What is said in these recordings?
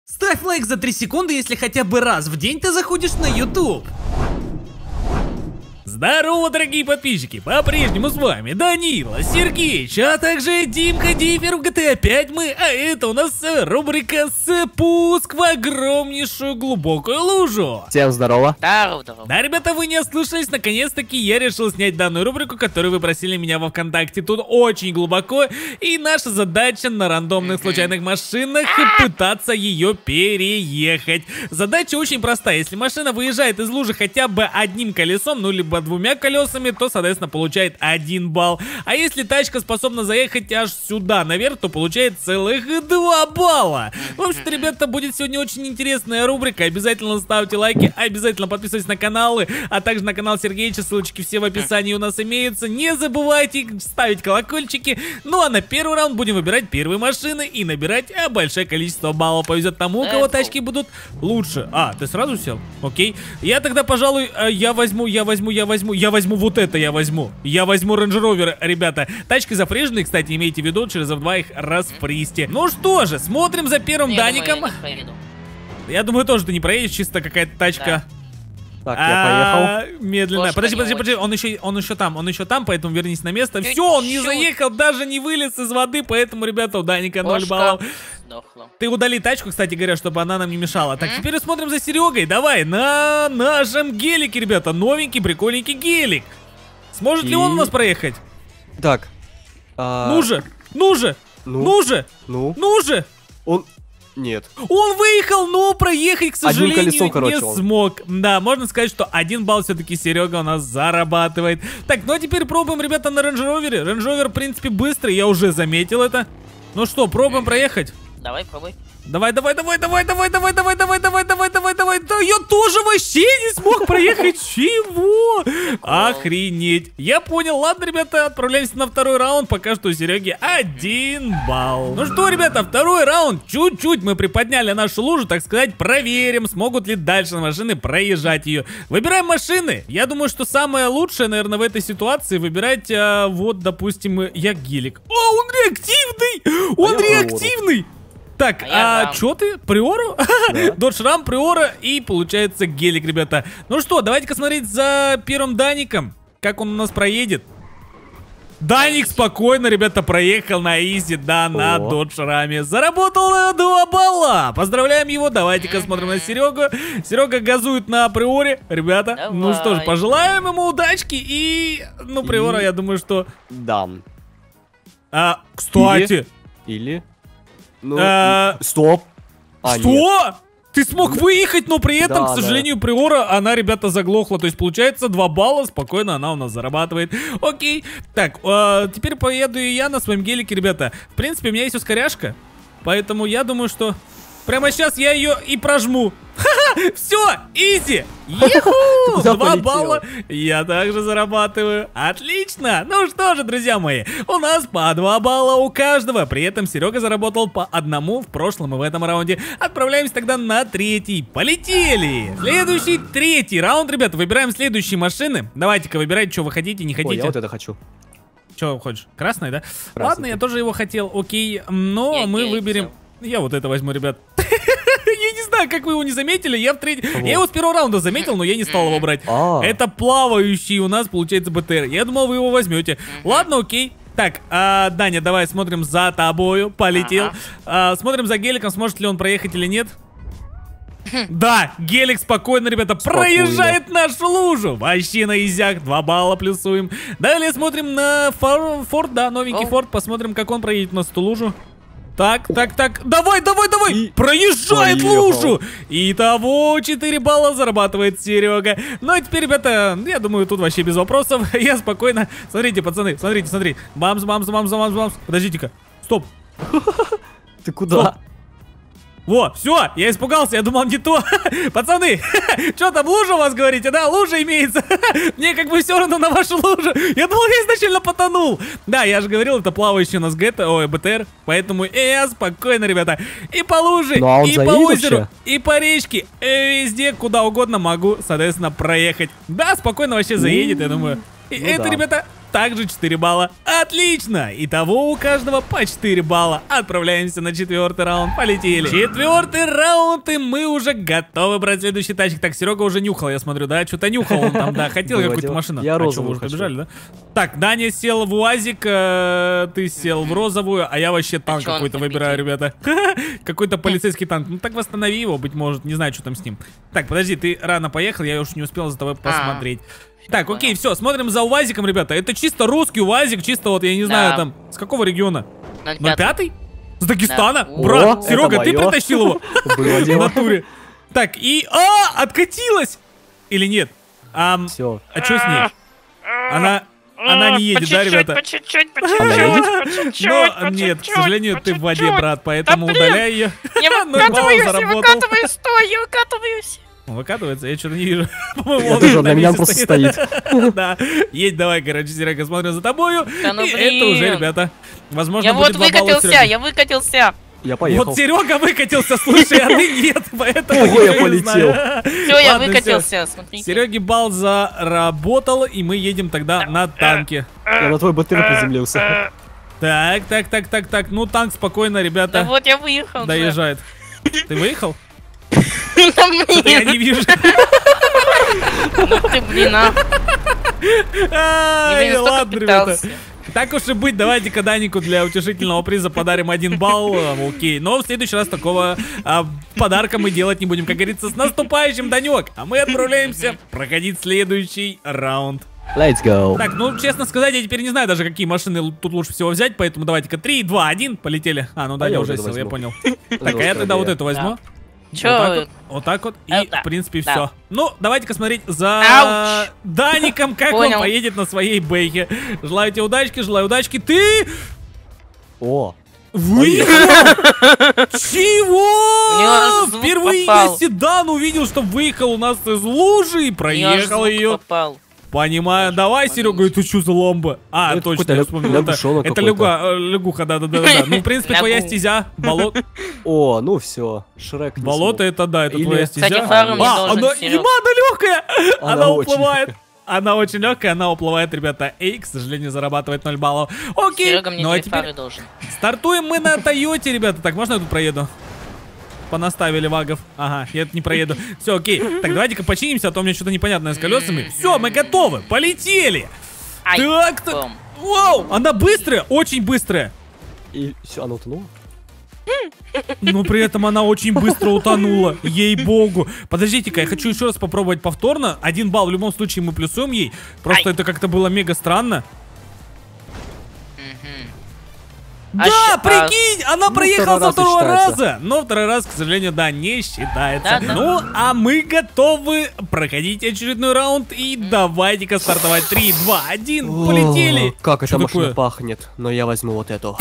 Ставь лайк за 3 секунды, если хотя бы раз в день ты заходишь на YouTube. Здорово, дорогие подписчики! По-прежнему с вами Данила, Сергеич, а также Димка Дифер в GTA 5 мы, а это у нас рубрика «Спуск в огромнейшую глубокую лужу». Всем здорово. Здорово. Да, ребята, вы не ослышались, наконец-таки я решил снять данную рубрику, которую вы просили меня во ВКонтакте. Тут очень глубоко, и наша задача на рандомных случайных машинах пытаться ее переехать. Задача очень простая, если машина выезжает из лужи хотя бы одним колесом, ну либо двумя колесами, то, соответственно, получает 1 балл. А если тачка способна заехать аж сюда наверх, то получает целых 2 балла. В общем-то, ребята, будет сегодня очень интересная рубрика. Обязательно ставьте лайки, обязательно подписывайтесь на каналы, а также на канал Сергеича, ссылочки все в описании у нас имеются. Не забывайте ставить колокольчики. Ну а на первый раунд будем выбирать первые машины и набирать большое количество баллов. Повезет тому, у кого тачки будут лучше. А, ты сразу сел? Окей. Я тогда, пожалуй, я возьму вот это, я возьму Range Rover, ребята. Тачки зафреженные, кстати, имейте в виду, через F2 их расфристи. Ну что же, смотрим за первым Даником. Я думаю, тоже ты не проедешь, чисто какая-то тачка. Так, я поехал. Медленно. Подожди, он еще там, поэтому вернись на место. Все, он не заехал, даже не вылез из воды, поэтому, ребята, у Даника 0 баллов. Ты удали тачку, кстати говоря, чтобы она нам не мешала. Так, теперь смотрим за Серегой. Давай, на нашем гелике, ребята. Новенький, прикольненький гелик. Сможет ли он у нас проехать? Так. Ну же! Он... Нет. Он выехал, но проехать, к сожалению, не он смог. Да, можно сказать, что 1 балл все-таки Серега у нас зарабатывает. Так, ну а теперь пробуем, ребята, на Range Rover. Range Rover, в принципе, быстрый, я уже заметил это. Ну что, пробуем проехать? Давай, пробуй. Давай. Да я тоже вообще не смог проехать. Чего? Охренеть. Я понял. Ладно, ребята, отправляемся на второй раунд. Пока что у Сереги 1 балл. Ну что, ребята, второй раунд. Чуть-чуть мы приподняли нашу лужу, так сказать, проверим, смогут ли дальше машины проезжать ее. Выбираем машины. Я думаю, что самое лучшее, наверное, в этой ситуации выбирать, вот, допустим, я гелик. О, он реактивный! Он реактивный! Так, чё ты? Приору? Dodge Ram, Приора и получается гелик, ребята. Ну что, давайте-ка смотреть за первым Даником. Как он у нас проедет. Даник спокойно, ребята, проехал на изи, да, на Dodge Ram. Заработал 2 балла. Поздравляем его. Давайте-ка смотрим на Серегу. Серега газует на Приоре, ребята. Давай. Ну что ж, пожелаем ему удачки и... Ну, Приора, я думаю, что... Дам. Кстати... Или... Ну, стоп. Что? Нет. Ты смог выехать, но при этом, к сожалению, Приора, она, ребята, заглохла. То есть, получается, 2 балла, спокойно она у нас зарабатывает. Окей. Так, теперь поеду и я на своем гелике, ребята. В принципе, у меня есть ускоряшка. Поэтому я думаю, что прямо сейчас я ее и прожму. Ха-ха, все, изи. Еху! 2 балла я также зарабатываю. Отлично. Ну что же, друзья мои, у нас по 2 балла у каждого. При этом Серега заработал по 1 в прошлом и в этом раунде. Отправляемся тогда на 3-й. Полетели. Следующий 3-й раунд, ребята. Выбираем следующие машины. Давайте-ка выбирайте, что вы хотите, не хотите. Ой, я вот это хочу. Что хочешь? Красный, да? Красный. Ладно, я тоже его хотел. Окей, но мы выберем... Я вот это возьму, ребят. Я не знаю, как вы его не заметили. Я его с первого раунда заметил, но я не стал его брать. Это плавающий у нас, получается, БТР. Я думал, вы его возьмете. Ладно, окей. Так, Даня, давай смотрим за тобою. Полетел. Смотрим за геликом, сможет ли он проехать или нет. Да, гелик спокойно, ребята, проезжает нашу лужу. Вообще на изях, 2 балла плюсуем. Далее смотрим на Форд, да, новенький Форд. Посмотрим, как он проедет у нас эту лужу. Так. Давай. Проезжает лужу. Итого 4 балла зарабатывает Серега. Ну а теперь, ребята, я думаю, тут вообще без вопросов. Я спокойно. Смотрите, пацаны, смотрите. Бамс. Подождите-ка. Стоп. Ты куда? Стоп. Во, все, я испугался, я думал не то. Пацаны, что там, лужа у вас говорите? Да, лужа имеется. Мне как бы все равно на вашу лужу. Я думал, я изначально потонул. Да, я же говорил, это плавающий у нас БТР. Поэтому спокойно, ребята. И по луже, и по озеру, и по речке, везде, куда угодно могу, соответственно, проехать. Да, спокойно вообще заедет, я думаю. И это, ребята, также 4 балла. Отлично! Итого у каждого по 4 балла. Отправляемся на 4-й раунд. Полетели. 4-й раунд, и мы уже готовы брать следующий тачик. Так, Серега уже нюхал, я смотрю, да? Что-то нюхал он там, да, хотел какую-то машину. Я розовую вы уже хочу. побежали, да? Так, Даня сел в УАЗик, ты сел в розовую, а я вообще танк чё он какой-то там выбираю, ребята. Какой-то полицейский танк. Ну так восстанови его, быть может, не знаю, что там с ним. Так, подожди, ты рано поехал, я уж не успел за тобой посмотреть. Так, окей, все, смотрим за УАЗиком, ребята. Это чисто русский УАЗик, чисто вот, я не знаю, там, с какого региона? 05-й? С Дагестана? Да. Брат, О, Серега, это ты моё. притащил его? Было В дело. натуре. Так, и... откатилась! Или нет? Все. А что с ней? Она не едет, да, ребята? По чуть-чуть, по чуть-чуть, Но нет, к сожалению, ты в воде, брат, поэтому Да блин. удаляй ее. Я Ну, балл выкатываюсь, заработал. стой, я выкатываюсь. Он выкатывается, я что-то не вижу. По-моему, Я он тоже, на меня месте просто стоит. Да, едь давай, короче, Серега, смотрим за тобою. Да ну И это уже, блин. ребята, возможно, Я вот будет 2 балла выкатился, Сереги. я выкатился. Я поехал. Вот Серега выкатился, слушай, а ты нет, поэтому Ого, я ничего не полетел. знаю. Все, я Ладно, выкатился, смотрите. Сереге балл заработал, и мы едем тогда на танке. Я на твой БТР приземлился. Так, ну танк спокойно, Да ребята, вот я выехал. доезжает. Ты выехал? Да Что-то я блин, не вижу. ну ты, блин, а. Ай, Я столько ладно, ребята. пытался. Так уж и быть, давайте-ка Данику для утешительного приза подарим 1 балл, окей. Но в следующий раз такого подарка мы делать не будем, как говорится. С наступающим, Данек! А мы отправляемся проходить следующий раунд. Let's go. Так, ну, честно сказать, я теперь не знаю даже, какие машины тут лучше всего взять, поэтому давайте-ка 3, 2, 1, полетели. Ну да, я я вот уже это сел, я возьму. понял. Так, а я тогда вот это возьму. Чё? Вот так вот, и Это, в принципе да. все. Ну, давайте-ка смотреть за Ауч. Даником, как он Понял. поедет на своей бэхе. Желаю тебе удачки, желаю удачки. Ты О, выехал! У него Чего? звук Впервые попал. я седан увидел, что выехал у нас из лужи и проехал ее. Попал. Понимаю, давай, Серега, это что за ламба? это Точно, какой-то я вспомнил. лягушонок Это какой-то. лягуха, да. Ну, в принципе, твоя Лягу. стезя, болото. о, ну все. Шрек не Болото смог. это, да, это Или- твоя Кстати, стезя. фару не должен, она, Серёг. ема, она легкая! Она Она очень уплывает. Она очень легкая, она уплывает, ребята. И, к сожалению, зарабатывает 0 баллов. Окей, Серега мне ну а 2 фары теперь должен. стартуем мы на Тойоте, ребята. Так, можно я тут проеду? Понаставили вагов. Ага, я тут не проеду. Все, окей. Так, давайте-ка починимся, а то у меня что-то непонятное с колесами. Все, мы готовы. Полетели. Ай, Так. бом. Вау, она быстрая, очень быстрая. И все, она утонула? Но при этом она очень быстро утонула. Ей-богу. Подождите-ка, я хочу еще раз попробовать повторно. 1 балл в любом случае мы плюсуем ей. Просто Ай. это как-то было мега странно. А Да, ща- прикинь, она проехала второй со раз не второго считается. раза. Но второй раз, к сожалению, да, не считается. Да, да. Ну, а мы готовы проходить очередной раунд. И давайте-ка стартовать. 3, 2, 1, полетели. О, как Что эта машина такое? пахнет. Но я возьму вот эту.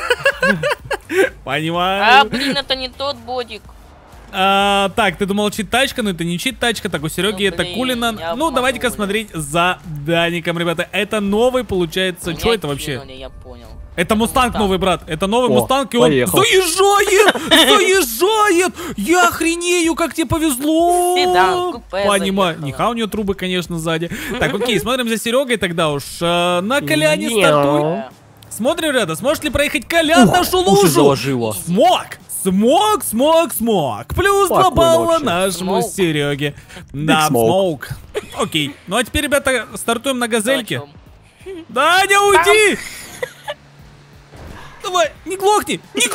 Понимаю. блин, это не тот бодик. Так, ты думал, чит-тачка, но это не чит-тачка, так у Сереги Ну, это блин, Кулина. я Ну, давайте-ка обманули. смотреть за Даником, ребята. Это новый, получается, что Меня это вообще? кинули, я понял. Это Мустанг Мустанг. новый, брат. Это новый О, Мустанг, и он поехал. заезжает! Заезжает! Я охренею, как тебе повезло! Седан, купе Понимаю. заехало. Нихуя у нее трубы, конечно, сзади. Так, окей, смотрим за Серегой тогда уж. На Коляне Мяу. стартуй. Да. Смотрим, ребята, сможет ли проехать Колян нашу Уши лужу? заложило. Смог. Плюс 2 Спокойно балла вообще. нашему Смоук. Сереге. Да, Big smoke. смоук. Окей. Ну а теперь, ребята, стартуем на газельке. О чем? Даня, уйди! Давай, не глохни!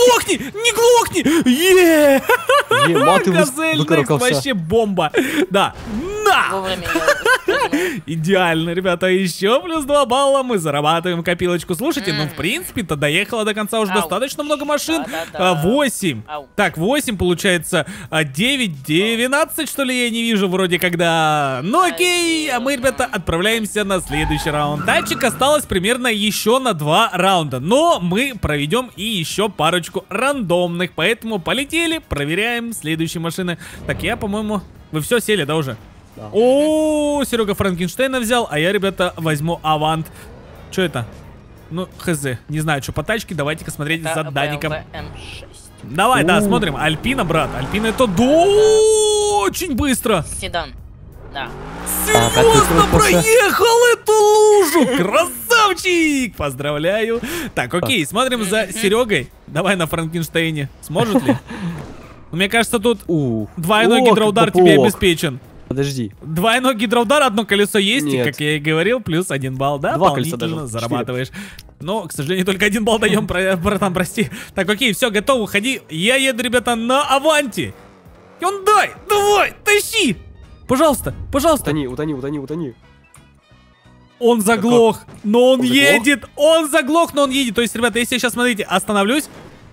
Е! Ема, ты Газель Next выкарабкался. вообще бомба. Да. На! Вовремя я... Идеально, ребята, еще плюс 2 балла мы зарабатываем копилочку. Слушайте, ну в принципе-то доехало до конца уже Ау. достаточно много машин. Да-да-да. 8. Ау. Так, 8 получается. 9, 12, что ли, я не вижу вроде когда. Ну окей, а мы, ребята, отправляемся на следующий раунд. Тачек осталось примерно еще на 2 раунда. Но мы проведем и еще парочку рандомных. Поэтому полетели, проверяем следующие машины. Так, я, по-моему... Вы все сели, да, уже? Да. О, Серега Франкенштейна взял, а я, ребята, возьму Авант. Что это? Ну, хз. Не знаю, что по тачке. Давайте-ка смотреть за Даником. BMW M6. Давай, да, У. смотрим. Альпина, брат. Альпина это очень быстро. Седан. Да. как ты Серьезно трусился? проехал эту лужу. Красавчик. Красавчик! Поздравляю. Так, окей, смотрим за Серегой. Давай на Франкенштейне. Сможет ли? Мне кажется, тут двойной О, гидроудар как тебе плохо. обеспечен. Подожди. Двойной гидроудар, одно колесо есть, и, Нет. как я и говорил, плюс 1 балл, да? Два колеса Дополнительно даже, зарабатываешь. Но, к сожалению, только 1 балл даем, братан, прости. Так, окей, все, готов, уходи. Я еду, ребята, на Аванти. Hyundai, давай, тащи! Пожалуйста, пожалуйста. Утони. Он заглох, но он Он заглох? едет. Он заглох, но он едет. То есть, ребята, если я сейчас, смотрите, остановлюсь.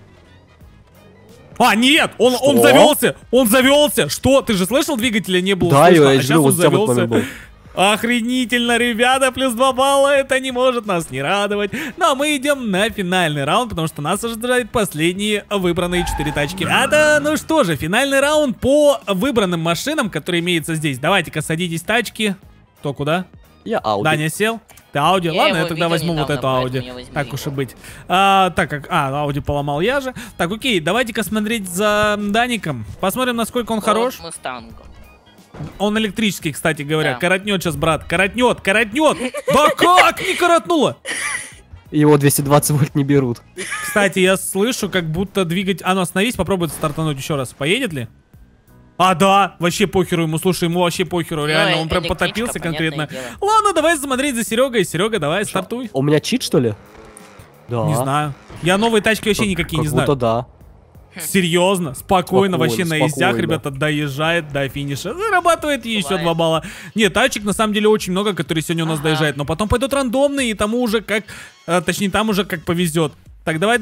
А, нет, он Что? завелся. Он завелся. Что? Ты же слышал, двигателя не было Да, слышно, я а же сейчас вот он в этот завелся. момент был. Охренительно, ребята, плюс 2 балла, это не может нас не радовать. Но мы идем на финальный раунд, потому что нас ожидают последние выбранные 4 тачки. Ну что же, финальный раунд по выбранным машинам, которые имеются здесь. Давайте-ка садитесь тачки. Кто куда? Я Ауди. Даня сел? Ты Ауди? Я Ладно, я его тогда видел возьму вот недавно, эту Ауди. поэтому я возьму Так его. уж и быть. Так как... Ауди поломал я же. Так, окей, давайте-ка смотреть за Даником. Посмотрим, насколько он хорош. Вот Мустангом. Он электрический, кстати говоря. Да. Коротнет сейчас, брат. Коротнет. Да как? Не коротнуло. Его 220 вольт не берут. Кстати, я слышу, как будто двигать... А ну, остановись, попробуй стартануть еще раз. Поедет ли? А, да, вообще похеру ему, слушай, ему вообще похеру, реально, он прям электричка, потопился конкретно. понятное дело. Ладно, давай смотреть за Серегой. Серега, давай, стартуй. У меня чит, что ли? Да. Не знаю. Я новые тачки вообще никакие не Как знаю. будто да. Серьезно, спокойно, вообще на ездях, спокойно. ребята, доезжает до финиша. Зарабатывает еще Бывает. 2 балла. Нет, тачек на самом деле очень много, которые сегодня у нас Ага. доезжают. Но потом пойдут рандомные, и тому уже как... точнее, там уже как повезет. Так, давай.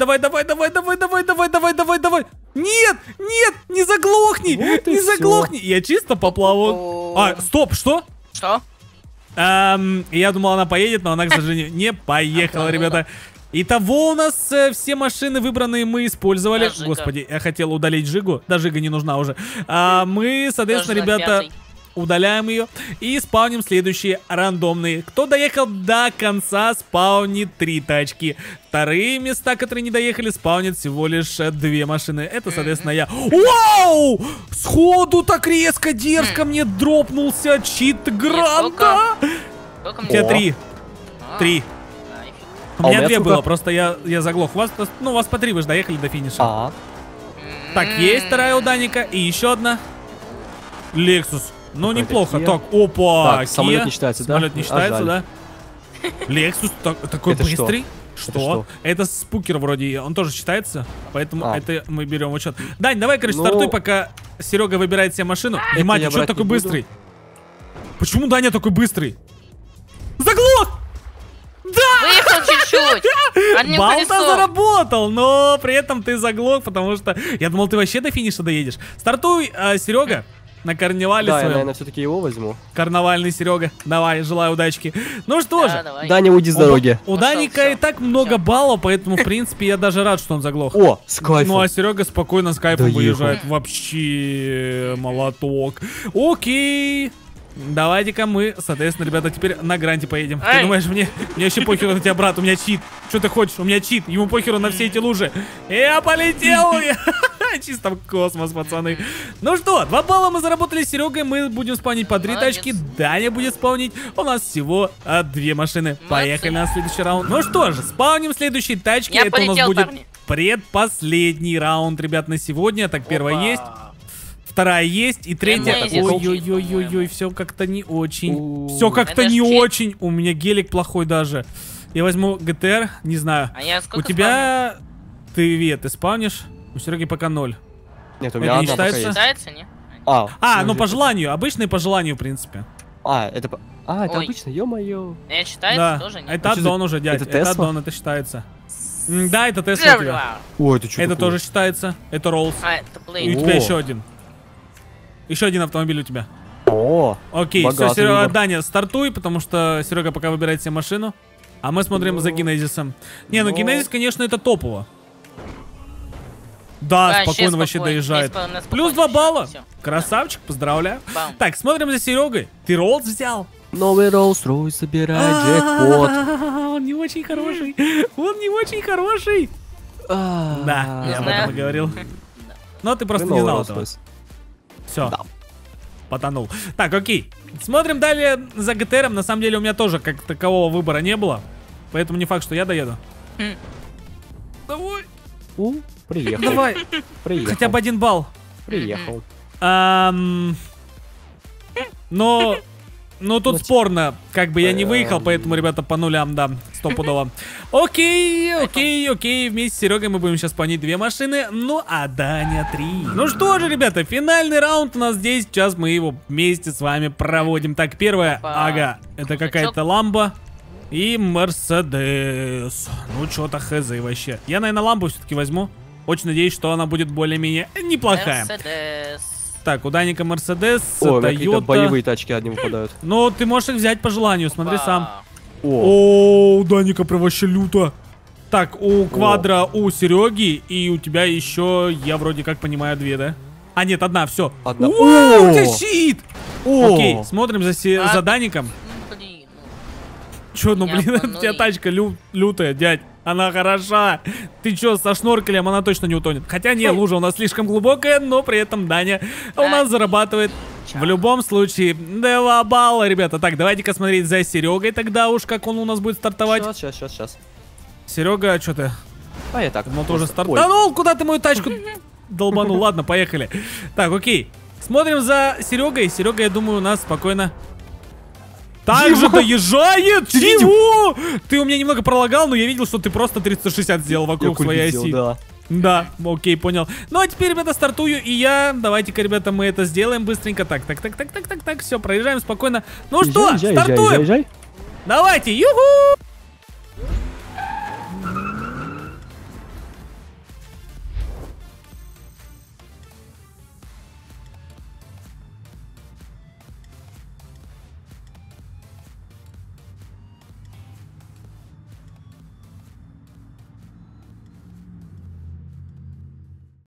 Нет, не заглохни, Вот и не всё. заглохни. Я чисто поплаву. О. Стоп, что? Что? Я думал, она поедет, но она, к сожалению, не поехала, ребята. Итого у нас все машины выбранные мы использовали. А Жига? Господи, я хотел удалить Жигу. Да, Жига не нужна уже. Мы, соответственно, Тоже на ребята, пятый. удаляем ее и спауним следующие рандомные. Кто доехал до конца, спаунит 3 тачки. Вторые места, которые не доехали, спаунит всего лишь 2 машины. Это, соответственно, я. Вау! Сходу так резко, дерзко мне дропнулся чит Гранта. Сколько У тебя О. 3. А, 3. нафиг. У меня 2 сколько? было, просто я заглох. У вас по 3, вы же доехали до финиша. А, Так, есть вторая у Даника. И еще одна. Лексус. Ну, Какой-то неплохо. Kia. Так, опа. Так, самолет Kia. не считается, да? Самолет не А, считается, жаль. да? Лексус такой Это что? быстрый. Это Что? что? Это спукер вроде, он тоже считается, поэтому А. это мы берем в учет. Дань, давай, короче, Ну, стартуй, пока Серега выбирает себе машину. я Мать, что брать такой не буду. быстрый? Почему Даня такой быстрый? Заглох! Выехал чуть-чуть. Одним Балл-то колесом. заработал, но при этом ты заглох, потому что я думал, ты вообще до финиша доедешь. Стартуй, Серега, на карнавале да, я, своем. наверное, все-таки его возьму. Карнавальный Серега. Давай, желаю удачки. Ну что Да, же, давай. Даня, уйди с дороги. у Ну, Даника всё, и так много всё. баллов, поэтому, в принципе, я даже рад, что он заглох. О, с кайфом. Ну а Серега спокойно с кайфом Доехал. выезжает. Вообще молоток. Окей. Давайте-ка мы, соответственно, ребята, теперь на гранте поедем. Ты Ай. думаешь, мне вообще похеру на тебя, брат, у меня чит. Что ты хочешь? У меня чит. Ему похеру на все эти лужи. Я полетел. Чисто в космос, пацаны. Ну что, 2 балла мы заработали с Серегой. Мы будем спаунить по 3 Молодец. тачки. Даня будет спаунить. У нас всего 2 машины. Поехали на следующий раунд. Ну что же, спауним следующие тачки. Я Это у нас полетел, будет парни. предпоследний раунд, ребят, на сегодня. Так, первая Опа. есть. Вторая есть, и третья. Amazing Ой-ой-ой-ой-ой, Cheat, все как-то не очень. У. Все как-то Это ж не cheat. очень. У меня гелик плохой даже. Я возьму ГТР, не знаю. А я У сколько тебя... ты спавнишь? У Сереги пока 0. Нет, у это меня не одна пока считается? есть. считается, не? Ну по желанию. Обычные по желанию, в принципе. это... это Ой. обычно, ё-моё. Не считается Да. тоже, не? Это А что за- аддон уже, дядь. это Это Тесла? аддон, это считается. Да, это Тесла у тебя. Ой, это что Это тоже считается. Это Роллс. А, это И у Blade. тебя О. еще один. Еще один автомобиль у тебя. О, Окей, все, богатый Серега, выбор. Даня, стартуй, потому что Серега пока выбирает себе машину. А мы смотрим за Генезисом. Не, ну Ну. Генезис, конечно, это топово. Да, Да, спокойно щас вообще спокойно, доезжает. здесь на Плюс спокойно 2 щас, балла. всё. Красавчик, поздравляю. Бам. Так, смотрим за Серегой. Ты Роллс взял? новый Rolls-Royce собирает джекпот. Он не очень хороший. Он не очень хороший. Да, Не я об знаю. этом и говорил. Но ты просто не знал этого. Rolls-Royce. Все. Да. Потонул. Так, окей. Смотрим далее за ГТРом. На самом деле у меня тоже как такового выбора не было. Поэтому не факт, что я доеду. Давай. Приехал. Давай. Приехал. Хотя бы 1 балл. Приехал. Но тут спорно, как бы я не выехал, поэтому, ребята, по нулям, да, стопудово. Окей, вместе с Серегой мы будем сейчас понять 2 машины, ну а Даня 3. Ну что же, ребята, финальный раунд у нас здесь, сейчас мы его вместе с вами проводим. Так, первое, ага, это какая-то ламба и Мерседес. Ну, что-то хз вообще. Я, наверное, ламбу все-таки возьму. Очень надеюсь, что она будет более-менее неплохая. Мерседес. Так, у Даника Мерседес, О, какие-то Тойота. боевые тачки одни выпадают. Ну, ты можешь их взять по желанию, смотри сам. О, О, у Даника прям вообще люто. Так, у Квадра, у Сереги и у тебя еще, я вроде как понимаю, 2, да? А, нет, 1, все. Одна. У О! тебя щит! О! Окей, смотрим за Даником. Ну, блин. Че, ну Не блин, у обманули. тебя тачка лютая, дядь. Она хороша. Ты чё, со шноркелем она точно не утонет. Хотя не, лужа у нас слишком глубокая, но при этом Даня у нас зарабатывает в любом случае 2 балла, ребята. Так, давайте-ка смотреть за Серегой тогда уж, как он у нас будет стартовать. Сейчас. Серега, что ты? А я так. Ну тоже просто- стартанул, куда ты мою тачку долбанул? Ладно, поехали. Так, окей. Смотрим за Серегой. Серега, я думаю, у нас спокойно также доезжает. Чего? Ты у меня немного пролагал, но я видел, что ты просто 360 сделал Я вокруг своей увидел, оси. да. Да, окей, понял. Ну а теперь, ребята, стартую и я. Давайте-ка, ребята, мы это сделаем быстренько. Так, все, проезжаем спокойно. Ну что, Езжай, стартуем. езжай. Давайте, юху!